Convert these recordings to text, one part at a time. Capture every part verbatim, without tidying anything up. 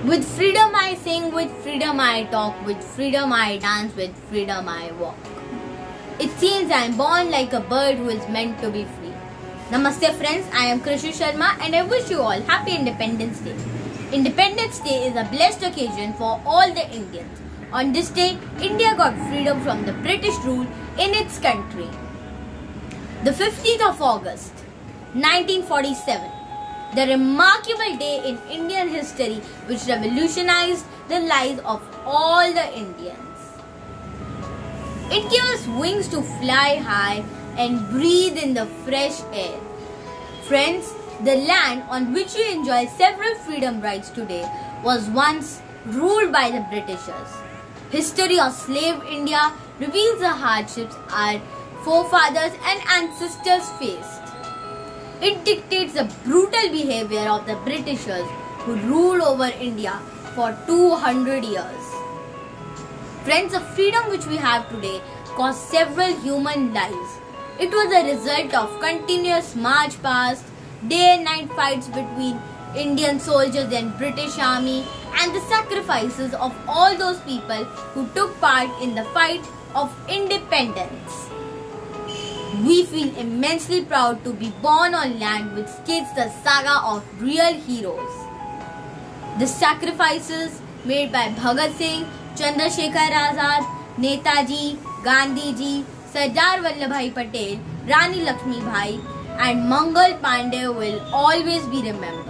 With freedom I sing, with freedom I talk, with freedom I dance, with freedom I walk. It seems I am born like a bird who is meant to be free. Namaste friends, I am Krishi Sharma and I wish you all Happy Independence Day. Independence Day is a blessed occasion for all the Indians. On this day, India got freedom from the British rule in its country. The fifteenth of August, nineteen forty-seven. The remarkable day in Indian history which revolutionized the lives of all the Indians. It gave us wings to fly high and breathe in the fresh air. Friends, the land on which we enjoy several freedom rights today was once ruled by the Britishers. History of slave India reveals the hardships our forefathers and ancestors faced. It dictates the brutal behavior of the Britishers who ruled over India for two hundred years. Friends, the freedom which we have today cost several human lives. It was a result of continuous march past, day and night fights between Indian soldiers and British Army, and the sacrifices of all those people who took part in the fight of independence. We feel immensely proud to be born on land which states the saga of real heroes. The sacrifices made by Bhagat Singh, Chandrasekhar Azad, Netaji, Gandhiji, Sardar Vallabhbhai Patel, Rani Lakshmi Bai and Mangal Pandey will always be remembered.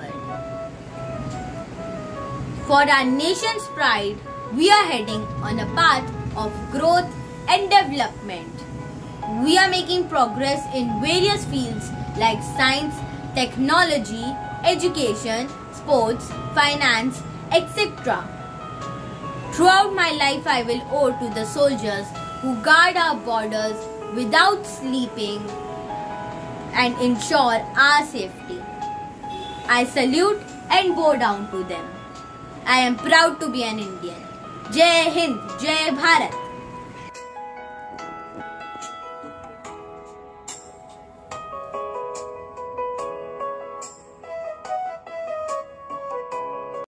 For our nation's pride, we are heading on a path of growth and development. We are making progress in various fields like science, technology, education, sports, finance, et cetera. Throughout my life, I will owe to the soldiers who guard our borders without sleeping and ensure our safety. I salute and bow down to them. I am proud to be an Indian. Jai Hind, Jai Bharat.